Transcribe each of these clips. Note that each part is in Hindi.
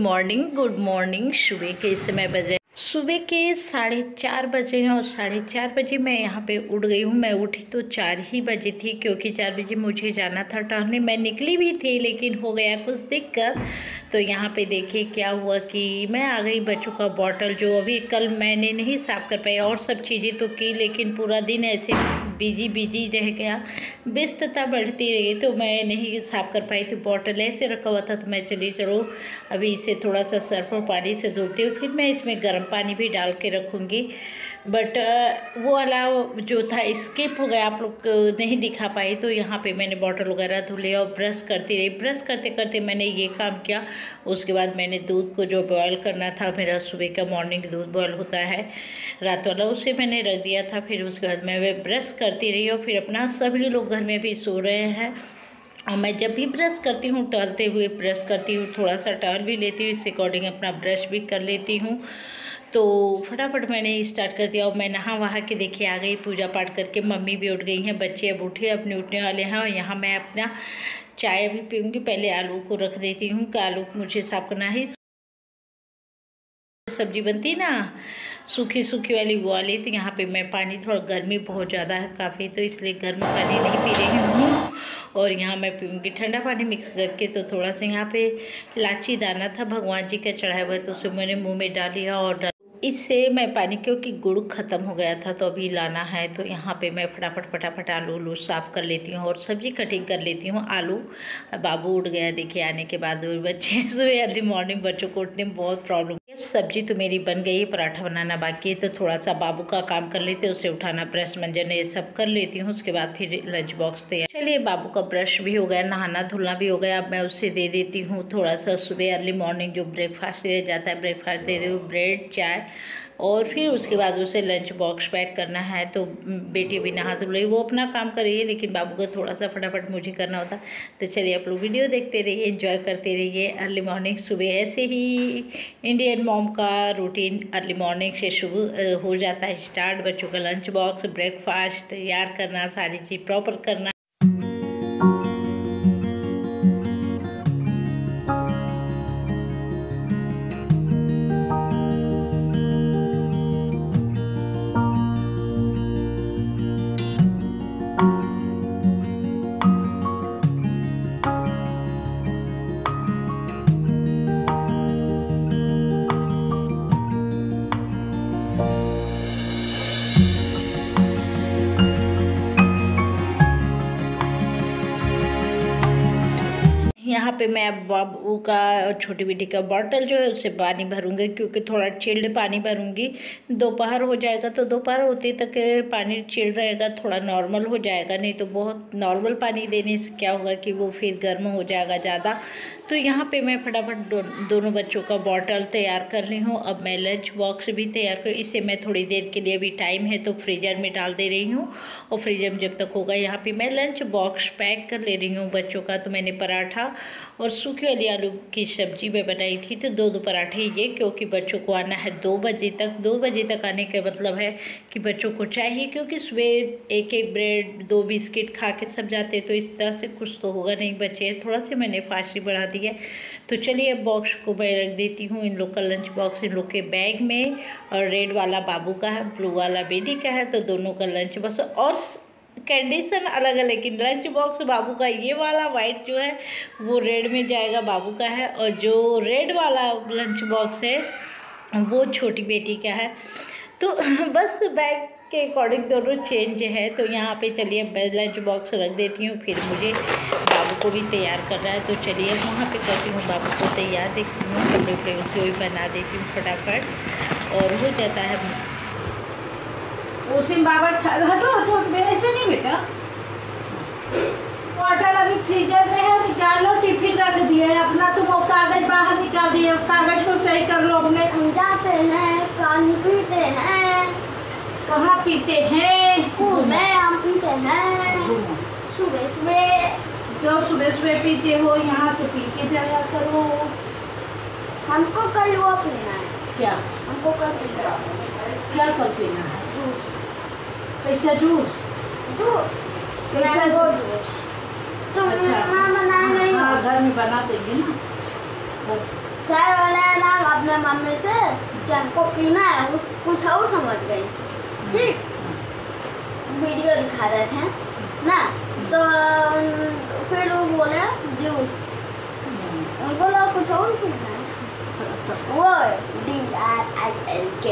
Good morning. सुबह के इस समय बजे सुबह के 4:30 बजे हैं और 4:30 बजे मैं यहाँ पे उठ गई हूँ। मैं उठी तो 4 ही बजे थी, क्योंकि 4 बजे मुझे जाना था टहलने। मैं निकली भी थी लेकिन हो गया कुछ दिक्कत। तो यहाँ पे देखिए क्या हुआ कि मैं आ गई। बच्चों का बॉटल जो अभी कल मैंने नहीं साफ़ कर पाई, और सब चीज़ें तो की लेकिन पूरा दिन ऐसे बिजी रह गया, व्यस्तता बढ़ती रही तो मैं नहीं साफ़ कर पाई। तो बॉटल ऐसे रखा हुआ था तो मैं चलो अभी इसे थोड़ा सा सर्फ और पानी से धुलती हूँ, फिर मैं इसमें गर्म पानी भी डाल के रखूँगी। बट वो वाला जो था स्किप हो गया, आप लोग नहीं दिखा पाई। तो यहाँ पे मैंने बॉटल वगैरह धुले और ब्रश करती रही। ब्रश करते करते मैंने ये काम किया। उसके बाद मैंने दूध को जो बॉयल करना था, मेरा सुबह का मॉर्निंग दूध बॉयल होता है रात वाला, उसे मैंने रख दिया था। फिर उसके बाद मैं ब्रश करती रही और फिर अपना सभी लोग घर में भी सो रहे हैं। और मैं जब भी ब्रश करती हूँ टहलते हुए ब्रश करती हूँ, थोड़ा सा टहल भी लेती हूँ, इस अकॉर्डिंग अपना ब्रश भी कर लेती हूँ। तो फटाफट मैंने स्टार्ट कर दिया और मैं नहा वहा के देखिए आ गई पूजा पाठ करके। मम्मी भी उठ गई हैं, बच्चे अब उठे अपने उठने वाले हैं। और यहाँ मैं अपना चाय भी पीऊँगी। पहले आलू को रख देती हूँ कि आलू को मुझे साफ़ करना है। सब्जी बनती ना सूखी वाली वो वाली, तो यहाँ पे मैं पानी, थोड़ा गर्मी बहुत ज़्यादा है काफ़ी, तो इसलिए गर्म पानी नहीं पी रही हूँ। और यहाँ मैं पीऊँगी ठंडा पानी मिक्स करके। तो थोड़ा सा यहाँ पे इलायची दाना था भगवान जी का चढ़ाया हुआ, तो उसे मैंने मुँह में डाल लिया। और इससे मैं पानी, क्योंकि गुड़ ख़त्म हो गया था तो अभी लाना है, तो यहाँ पे मैं फटाफट आलू साफ़ कर लेती हूँ और सब्ज़ी कटिंग कर लेती हूँ। आलू बाबू उठ गया देखिए आने के बाद। बच्चे सुबह अर्ली मॉर्निंग बच्चों को उठने में बहुत प्रॉब्लम। सब्जी तो मेरी बन गई है, पराठा बनाना बाकी है, तो थोड़ा सा बाबू का काम कर लेते, उसे उठाना, ब्रश मंजन ये सब कर लेती हूँ। उसके बाद फिर लंच बॉक्स तैयार। चलिए बाबू का ब्रश भी हो गया, नहाना धुलना भी हो गया। अब मैं उसे दे देती हूँ थोड़ा सा सुबह अर्ली मॉर्निंग जो ब्रेकफास्ट दिया जाता है, ब्रेकफास्ट दे दूँ, ब्रेड चाय। और फिर उसके बाद उसे लंच बॉक्स पैक करना है। तो बेटी भी नहा धुल रही, वो अपना काम कर रही है, लेकिन बाबू का थोड़ा सा फटाफट मुझे करना होता। तो चलिए आप लोग वीडियो देखते रहिए, एंजॉय करते रहिए। अर्ली मॉर्निंग सुबह ऐसे ही इंडियन मॉम का रूटीन अर्ली मॉर्निंग से शुरू हो जाता है स्टार्ट। बच्चों का लंच बॉक्स, ब्रेकफास्ट तैयार करना, सारी चीज़ प्रॉपर करना। यहाँ पे मैं अब बाबू का और छोटी बेटी का बॉटल जो है उससे पानी भरूंगी, क्योंकि थोड़ा चिल्ड पानी भरूंगी। दोपहर हो जाएगा तो दोपहर होते तक पानी चिल्ड रहेगा, थोड़ा नॉर्मल हो जाएगा। नहीं तो बहुत नॉर्मल पानी देने से क्या होगा कि वो फिर गर्म हो जाएगा ज़्यादा। तो यहाँ पे मैं फटाफट दोनों बच्चों का बॉटल तैयार कर रही हूँ। अब मैं लंच बॉक्स भी तैयार कर, इसे मैं थोड़ी देर के लिए, अभी टाइम है तो फ्रीज़र में डाल दे रही हूँ। और फ्रीज़र में जब तक होगा, यहाँ पे मैं लंच बॉक्स पैक कर ले रही हूँ बच्चों का। तो मैंने पराठा और सूखी वाली आलू की सब्ज़ी में बनाई थी, तो दो पराठे ये, क्योंकि बच्चों को आना है 2 बजे तक। 2 बजे तक आने का मतलब है कि बच्चों को चाहिए, क्योंकि सुबह एक ब्रेड 2 बिस्किट खा के सब जाते, तो इस तरह से कुछ तो होगा नहीं। बच्चे थोड़ा से मैंने फास्ट बढ़ा दी है। तो चलिए अब बॉक्स को मैं रख देती हूँ। इन लोग का लंच बॉक्स इन लोग के बैग में, और रेड वाला बाबू का है, ब्लू वाला बेटी का है। तो दोनों का लंच बॉक्स और कंडीशन अलग है, लेकिन लंच बॉक्स बाबू का ये वाला वाइट जो है वो रेड में जाएगा, बाबू का है। और जो रेड वाला लंच बॉक्स है वो छोटी बेटी का है। तो बस बैग के अकॉर्डिंग दोनों चेंज है। तो यहाँ पे चलिए मैं लंच बॉक्स रख देती हूँ, फिर मुझे बाबू को भी तैयार करना है। तो चलिए वहाँ पे करती हूँ बाबू को तैयार, देखती हूँ कपड़े उपड़े उसे भी पहना देती हूँ फटाफट, और हो जाता है। उसी बाबा हटो ऐसे नहीं बेटा, बॉटल अभी फ्रीजर में है, निकालो, टिफिन रख दिए अपना। तुम वो कागज बाहर निकाल दिए, कागज को सही कर लो। अपने हम जाते हैं, पानी पीते हैं। कहाँ पीते हैं? स्कूल में हम पीते हैं सुबह। जो सुबह पीते हो यहाँ से पी के जाया करो। हमको कल वो पीना है। क्या? हमको कल पीना है। क्या कल पीना है? जूस। कैसा जूस? Mango juice. तुम अच्छा, बनाए नहीं? हाँ घर में बना देंगे ना। चाय वाला है ना अपने मम्मी से कि हमको पीना है, उस कुछ और समझ गई। ठीक, वीडियो दिखा रहे थे ना, तो फिर वो बोले जूस, उनको लगा कुछ और पीना है, वो DRINK।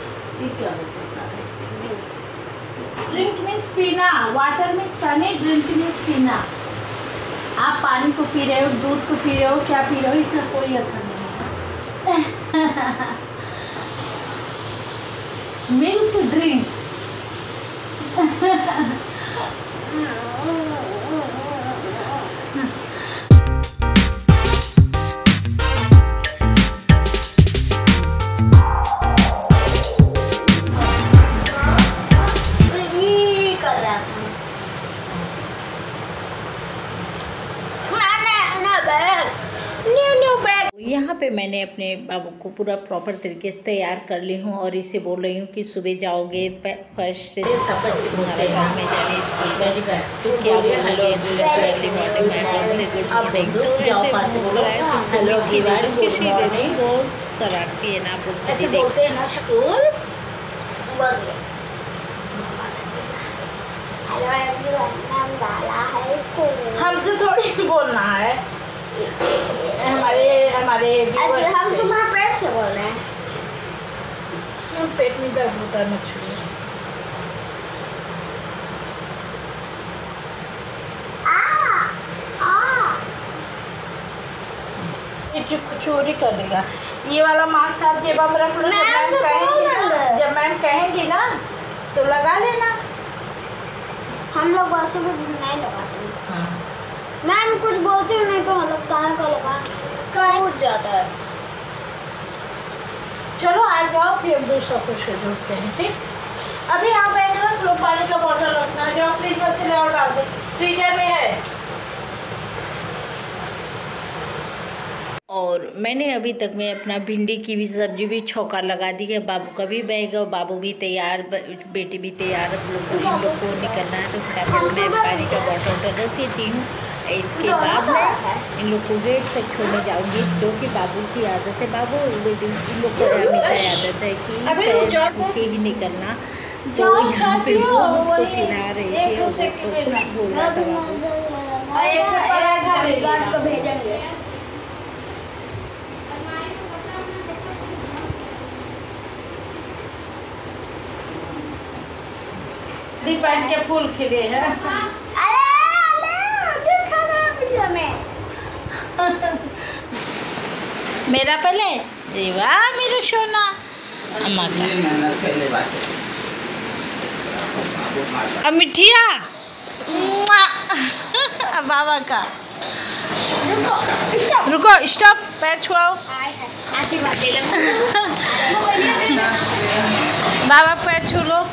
ड्रिंक मीन्स पीना, वाटर मीन्स पानी, ड्रिंक मीन्स पीना। आप पानी को पी रहे हो, दूध को पी रहे हो, क्या पी रहे हो, इसका कोई अर्थ नहीं है। Milk drink. यहाँ पे मैंने अपने बाबू को पूरा प्रॉपर तरीके से तैयार कर ली हूँ और इसे बोल रही हूँ कि सुबह जाओगे फर्स्ट सब बच्चे तुम्हारे गाँव में जाने स्कूल में, तो क्या बोलोगे अर्ली मॉर्निंग में आप से गुड मॉर्निंग, तो ऐसे बोल रहा है तो हेलो दीवार खुशी दे रही बहुत शरारती है ना आप लोग। ऐसे बोलते हैं ना स्कूल। हमसे थोड़ी बोलना है, हमारे हम तुम्हारे पेट से बोल रहे हैं। हम पेट में दर्द होता है मछली। चोरी कर देगा ये वाला मार्क्स आप जेब में रख लो, जब मैम कहेंगी ना तो लगा लेना। हम लोग बच्चों को नहीं लगाते। हाँ। मैम कुछ बोलते हैं नहीं तो मतलब कहाँ का लगा उठ जाता है। चलो आ जाओ फिर दूसरा कुछ जोड़ते हैं। ठीक, अभी आप बैग रख लो, पानी का बोतल रखना, जो फ्रिज में से ले और डाल दो, फ्रीजर में है। और मैंने अभी तक में अपना भिंडी की भी सब्जी भी छौंका लगा दी है। बाबू का भी बैग और बाबू भी तैयार, बेटी भी तैयार, इन लोग को निकलना है तो फटाफट मैं पानी का बॉटल रख देती हूँ। इसके बाद मैं इन लोग को गेट तक छोड़ने जाऊँगी, क्योंकि बाबू की आदत है, बाबू बेटी इन लोग को हमेशा आदत है कि पैर छू के ही निकलना। तो यहाँ पे वो उसको चिल्ला रही थी और वो तो कुछ बोल रहा था बाबू। भेजेंगे। दीपान के फूल खिले हैं। मेरा पहले वाह मेरा सोना अम्मा का मिठिया बाबा का। रुको स्टॉप, पैर छुआओ। बाबा पैर छू लो।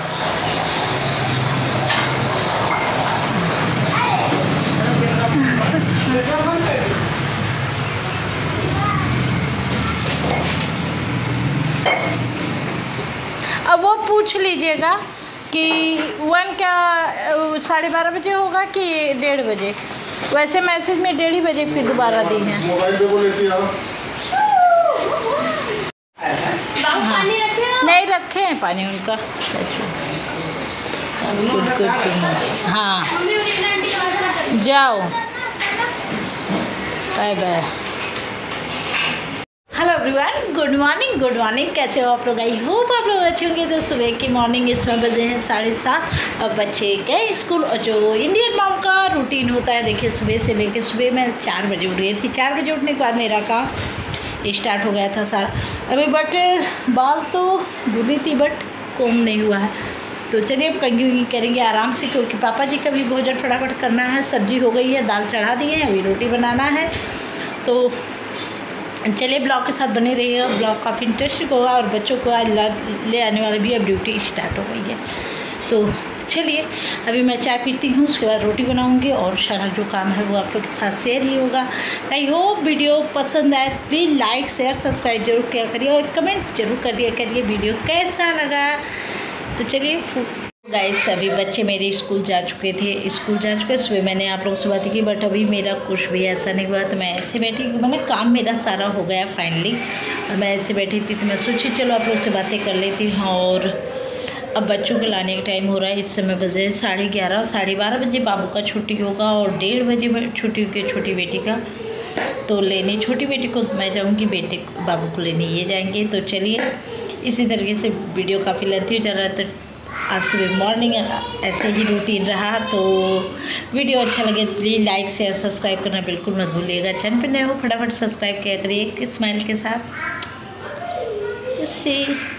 अब वो पूछ लीजिएगा कि 1 क्या 12:30 बजे होगा कि 1:30 बजे। वैसे मैसेज में 1:30 बजे फिर दोबारा दी है। हाँ। नहीं रखे हैं पानी उनका। हाँ जाओ, bye bye. Hello everyone, good morning. Good morning, कैसे हो आप लोग? आई होप आप लोग अच्छे होंगे। तो सुबह की मॉर्निंग इसमें बजे हैं 7:30। अब बच्चे गए स्कूल और जो इंडियन मॉम का रूटीन होता है, देखिए सुबह से लेके सुबह मैं 4 बजे उठ गई थी। 4 बजे उठने के बाद मेरा काम स्टार्ट हो गया था सारा। अभी बट बाल तो धुली थी बट कोम नहीं हुआ है, तो चलिए अब कंघी करेंगे आराम से, क्योंकि पापा जी का भी भोजन फटाफट करना है। सब्जी हो गई है, दाल चढ़ा दी है, अभी रोटी बनाना है। तो चलिए ब्लॉग के साथ बने रहिएगा, ब्लॉग काफ़ी इंटरेस्टिंग होगा। और बच्चों को आज ले आने वाले भी अब ड्यूटी स्टार्ट हो गई है। तो चलिए अभी मैं चाय पीती हूँ, उसके बाद रोटी बनाऊँगी और सारा जो काम है वो आप लोग के साथ शेयर ही होगा। आई होप वीडियो पसंद आए, प्लीज़ लाइक शेयर सब्सक्राइब जरूर किया करिए और कमेंट जरूर कर दिया करिए वीडियो कैसा लगा। तो चलिए गाइस सभी बच्चे मेरे स्कूल जा चुके थे, सुबह मैंने आप लोगों से बातें की, बट अभी मेरा कुछ भी ऐसा नहीं हुआ। तो मैं ऐसे बैठी, मैंने काम मेरा सारा हो गया फाइनली, और मैं ऐसे बैठी थी तो मैं सोची चलो आप लोगों से बातें कर लेती हूँ। और अब बच्चों को लाने का टाइम हो रहा है, इस समय बजे 11:30 और 12:30 बजे बाबू का छुट्टी होगा और 1:30 बजे छुट्टी होगी छोटी बेटी का। तो लेने छोटी बेटी को मैं जाऊँगी, बेटे बाबू को लेने ये जाएंगे। तो चलिए, इसी तरीके से वीडियो काफ़ी लेंथी हो जा रहा है। तो आज सुबह मॉर्निंग ऐसे ही रूटीन रहा। तो वीडियो अच्छा लगे प्लीज़ लाइक शेयर सब्सक्राइब करना बिल्कुल मत भूलिएगा। चैनल पे नए हो फटाफट सब्सक्राइब किया करिए एक स्माइल के साथ।